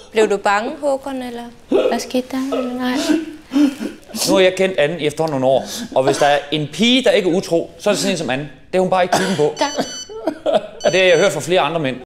Blev du bange, Håkon, eller hvad skete der? Eller nej? Nu har jeg kendt Anne i efterhånden nogle år, og hvis der er en pige, der ikke er utro, så er det sådan en som Anne. Det er hun bare ikke typen på. Og det har jeg hørt fra flere andre mænd.